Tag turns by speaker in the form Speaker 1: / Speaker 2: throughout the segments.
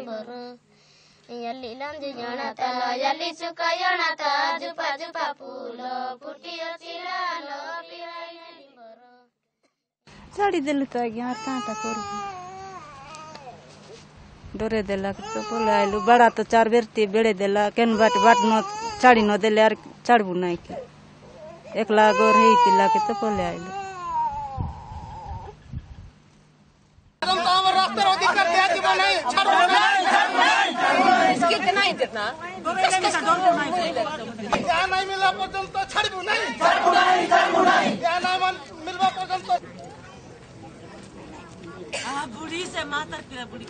Speaker 1: निम्बर यल्ली लंजी जणता यल्ली सुका जणता जुपा जुपा फूल फुटी चिलाल पिराई निम्बर
Speaker 2: छाड़ी देलु तो आज्ञा कांटा करू डरे देला तो बोले आइलु बड़ा तो 4 बेरती बेड़े देला केन बाट न छाड़ी न देले यार छाड़बू नहीं के एकला गोर हे तिला के तो बोले आइलु
Speaker 3: कितना नहीं मिला पर्यंत छाड़बू नहीं मिलवा पर्यंत बुढ़ी से माता पिला बुढ़ी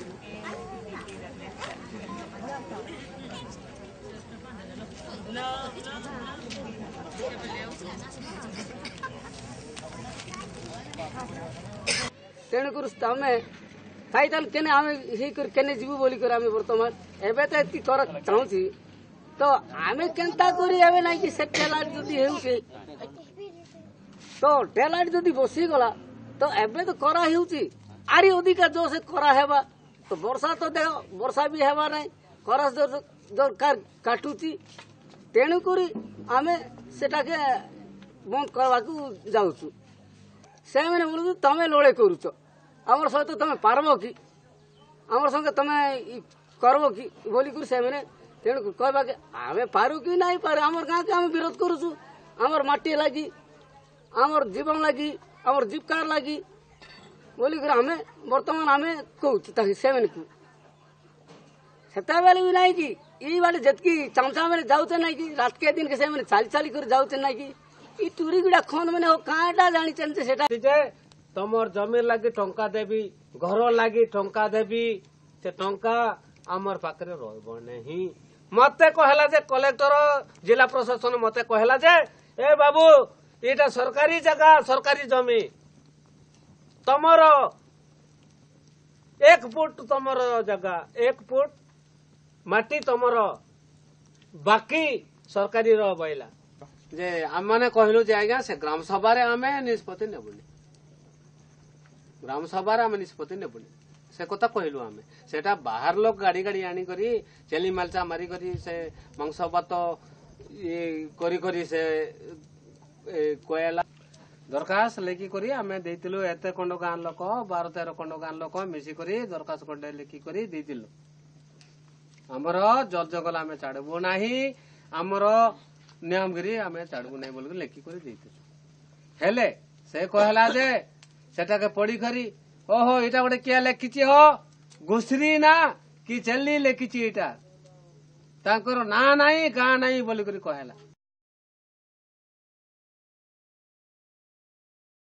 Speaker 4: तेणुकर आमे खाइताल केने आमे हे कर केने जीवु बोली कर आमे वर्तमान एबे त एति कर चाहूची तो आमे केनता करी एबे नाही कि से टेलाट जदी हेउचे तो टेलाट जदी बसी गला तो एबे तो करा हेउची आरी अधिका जो से करा हेबा तो वर्षा तो देखो वर्षा भी हेबा नाही करा जो काटुची तेणुकरी आमे सेटा के बंद करवा को जाउछु से मैंने बोलू तमें लोड़े करुच आमर सहित तमें पारब कि आमर संगे तमें करब कि बोली कर से मैंने तेणु कहबा के आमे पारू कि नहीं पारू आमर गाँ के आमे विरोध करुछु आमर माटी लगी आमर जीवन लगी आमर जीवकार लगी बोली कर आमे वर्तमान आमे कहूँ ताकि से मैंने को सेता बेले भी नहीं कि ई वाले जतकी चमचा मैंने जाऊते नहीं कि रात के दिन के से मैंने चाली चाली कर जाऊते नहीं कि टूरी गुड़ा खन मैंने कहाँ जानी से
Speaker 5: तमर जमीन लगी टंका देवी घर लगी टंका देवी से टंका आमर पाखे रही नहीं मते कहला जे कलेक्टर जिला प्रशासन मते कहला जे ए बाबू ये सरकारी जगह सरकारी जमी तमर 1 फुट तमर जगह 1 फुट माटी तमर बाकी सरकारी रहा जे आम मैंने कहलु जे आज्ञा से ग्राम सभा आमे निष्पत्ति नेबुनी ग्राम सभा आमे निष्पत्ति नेबुनी से कथा कहलु आमे सेटा बाहर लोग गाड़ी गाड़ी आनी करी चेली मालचा मारी करी से मांस भात ये करी करी से कोयला दरखास्त लेखी करी आमे देइतिलु एते खंड गाँ लोक 12-13 खंड गाँ लोक मिसी करी दरखास्त खंडे लेखी करी देइतिलु आमर जल जंगल आमे छाड़बू नाही आमर नियमगिरी आमे छाड़बू नहीं बोल लेखी कर हेले से कहला जे सेटा के पढ़ी करी ओहो इटा गोटे किया लेखिची हो घुसरी ना कि चेली लेखिची इटा तांकर ना नाही गाँ नाही बोली कहला।